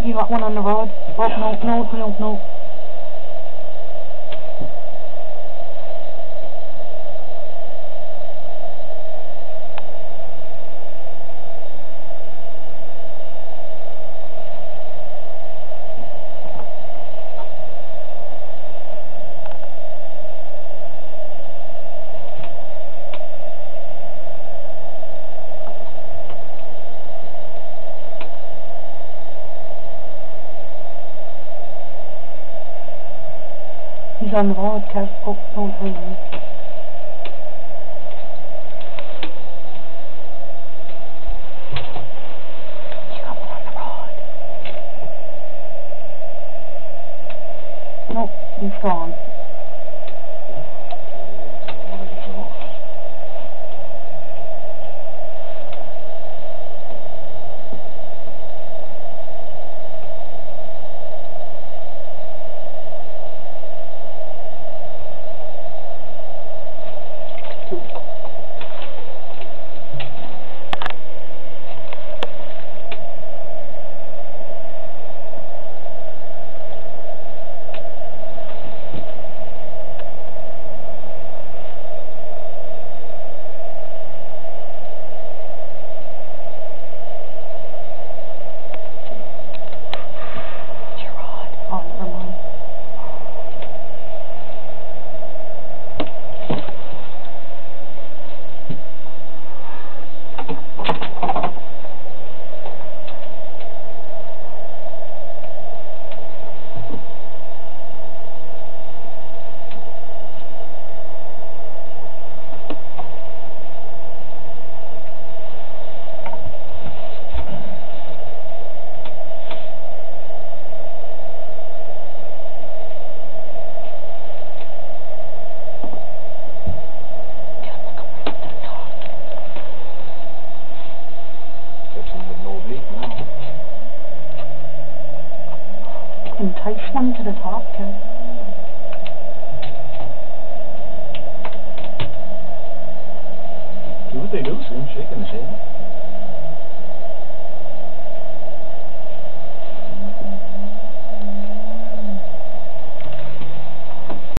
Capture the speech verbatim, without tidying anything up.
you got one on the rod. Oh, Yeah, no, no, no, no. He's on the rod, Kev. Oh, no, hang on. You got one on the rod. Nope, he's gone. Entice one to the top, Kev. See what they do, see him shaking his head.